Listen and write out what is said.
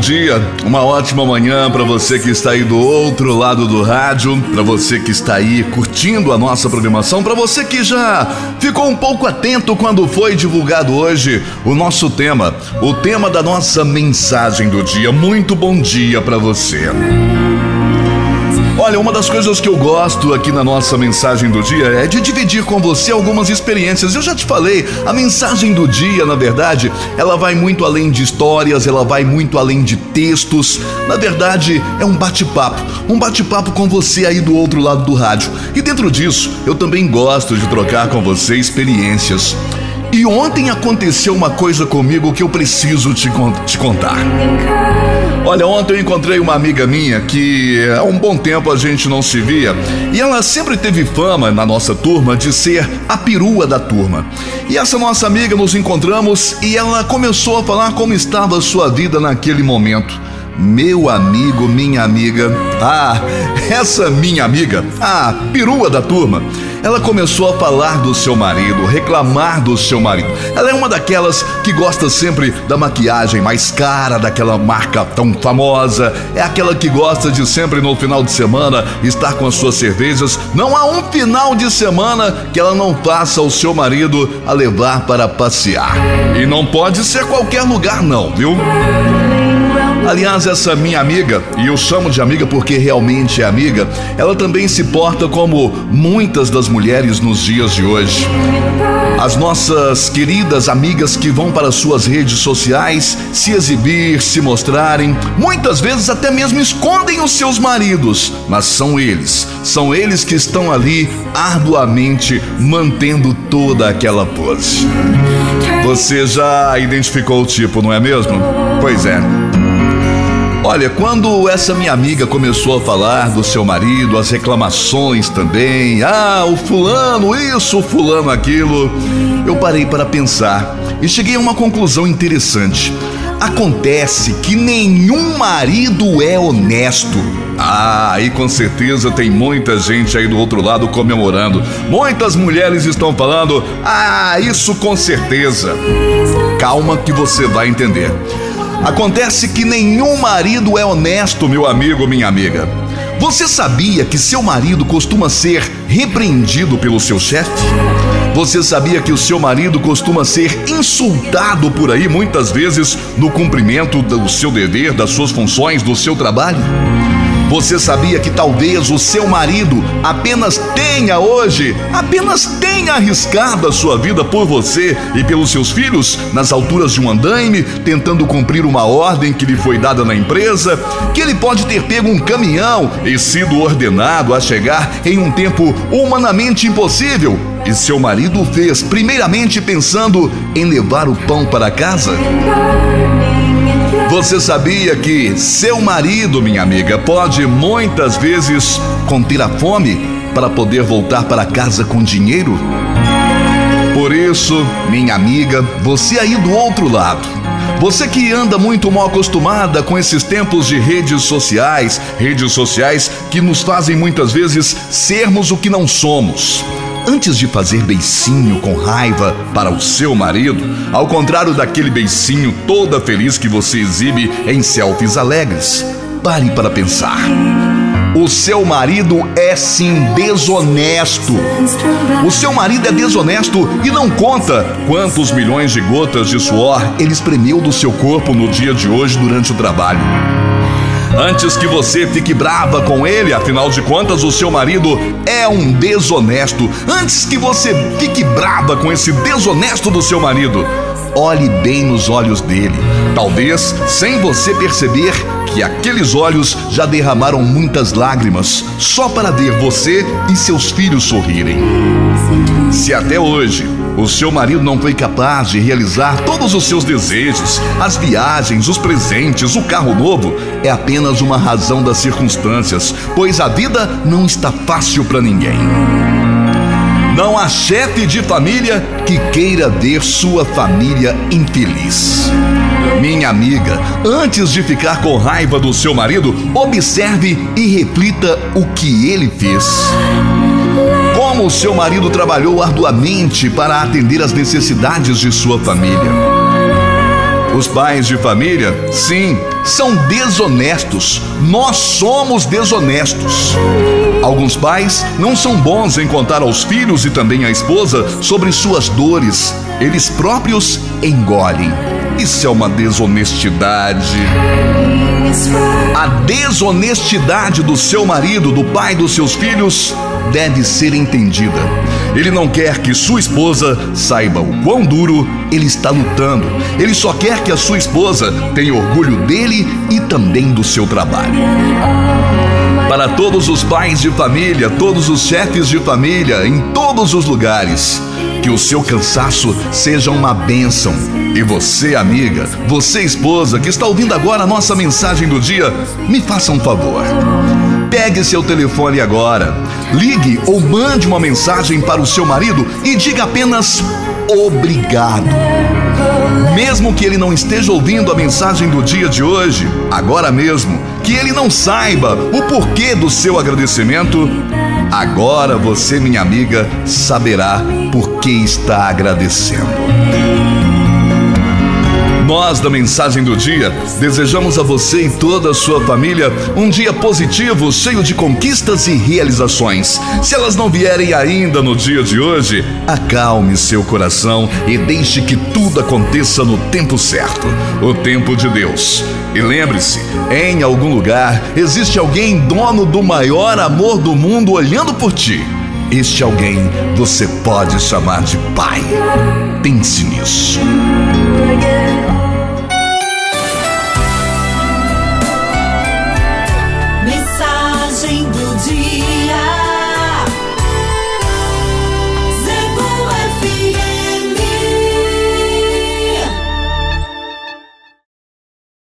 dia, uma ótima manhã para você que está aí do outro lado do rádio, para você que está aí curtindo a nossa programação, para você que já ficou um pouco atento quando foi divulgado hoje o nosso tema, o tema da nossa mensagem do dia. Muito bom dia para você. Olha, uma das coisas que eu gosto aqui na nossa mensagem do dia é de dividir com você algumas experiências. Eu já te falei, a mensagem do dia, na verdade, ela vai muito além de histórias, ela vai muito além de textos. Na verdade, é um bate-papo com você aí do outro lado do rádio. E dentro disso, eu também gosto de trocar com você experiências. E ontem aconteceu uma coisa comigo que eu preciso te contar. Olha, ontem eu encontrei uma amiga minha que há um bom tempo a gente não se via, e ela sempre teve fama na nossa turma de ser a perua da turma. E essa nossa amiga, nos encontramos e ela começou a falar como estava a sua vida naquele momento. Meu amigo, minha amiga, essa minha amiga, a perua da turma, ela começou a falar do seu marido, reclamar do seu marido. Ela é uma daquelas que gosta sempre da maquiagem mais cara, daquela marca tão famosa. É aquela que gosta de sempre no final de semana estar com as suas cervejas. Não há um final de semana que ela não faça o seu marido a levar para passear. E não pode ser qualquer lugar não, viu? Aliás, essa minha amiga, e eu chamo de amiga porque realmente é amiga, ela também se porta como muitas das mulheres nos dias de hoje. As nossas queridas amigas que vão para suas redes sociais se exibir, se mostrarem, muitas vezes até mesmo escondem os seus maridos, mas são eles que estão ali arduamente mantendo toda aquela pose. Você já identificou o tipo, não é mesmo? Pois é. Olha, quando essa minha amiga começou a falar do seu marido, as reclamações também, o fulano isso, o fulano aquilo, eu parei para pensar e cheguei a uma conclusão interessante. Acontece que nenhum marido é honesto. E com certeza tem muita gente aí do outro lado comemorando. Muitas mulheres estão falando, isso com certeza. Calma que você vai entender. Acontece que nenhum marido é honesto, meu amigo, minha amiga. Você sabia que seu marido costuma ser repreendido pelo seu chefe? Você sabia que o seu marido costuma ser insultado por aí muitas vezes no cumprimento do seu dever, das suas funções, do seu trabalho? Você sabia que talvez o seu marido apenas tenha arriscado a sua vida por você e pelos seus filhos nas alturas de um andaime, tentando cumprir uma ordem que lhe foi dada na empresa, que ele pode ter pego um caminhão e sido ordenado a chegar em um tempo humanamente impossível, e seu marido o fez primeiramente pensando em levar o pão para casa? Você sabia que seu marido, minha amiga, pode muitas vezes conter a fome para poder voltar para casa com dinheiro? Por isso, minha amiga, você aí do outro lado, você que anda muito mal acostumada com esses tempos de redes sociais que nos fazem muitas vezes sermos o que não somos. Antes de fazer beicinho com raiva para o seu marido, ao contrário daquele beicinho toda feliz que você exibe em selfies alegres, pare para pensar. O seu marido é sim desonesto. O seu marido é desonesto e não conta quantos milhões de gotas de suor ele espremeu do seu corpo no dia de hoje durante o trabalho. Antes que você fique brava com ele, afinal de contas o seu marido é um desonesto. Antes que você fique brava com esse desonesto do seu marido, olhe bem nos olhos dele. Talvez sem você perceber que aqueles olhos já derramaram muitas lágrimas só para ver você e seus filhos sorrirem. Se até hoje o seu marido não foi capaz de realizar todos os seus desejos, as viagens, os presentes, o carro novo, é apenas uma razão das circunstâncias, pois a vida não está fácil para ninguém. Não há chefe de família que queira ver sua família infeliz. Minha amiga, antes de ficar com raiva do seu marido, observe e reflita o que ele fez. Como o seu marido trabalhou arduamente para atender às necessidades de sua família. Os pais de família, sim, são desonestos. Nós somos desonestos. Alguns pais não são bons em contar aos filhos e também à esposa sobre suas dores. Eles próprios engolem. Isso é uma desonestidade. A desonestidade do seu marido, do pai dos seus filhos, deve ser entendida. Ele não quer que sua esposa saiba o quão duro ele está lutando. Ele só quer que a sua esposa tenha orgulho dele e também do seu trabalho. Para todos os pais de família, todos os chefes de família, em todos os lugares, que o seu cansaço seja uma bênção. E você, amiga, você, esposa, que está ouvindo agora a nossa mensagem do dia, me faça um favor. Pegue seu telefone agora, ligue ou mande uma mensagem para o seu marido e diga apenas obrigado. Mesmo que ele não esteja ouvindo a mensagem do dia de hoje, agora mesmo, que ele não saiba o porquê do seu agradecimento, agora você, minha amiga, saberá por que está agradecendo. Nós da Mensagem do Dia desejamos a você e toda a sua família um dia positivo, cheio de conquistas e realizações. Se elas não vierem ainda no dia de hoje, acalme seu coração e deixe que tudo aconteça no tempo certo, o tempo de Deus. E lembre-se, em algum lugar existe alguém dono do maior amor do mundo olhando por ti. Este alguém você pode chamar de pai. Pense nisso.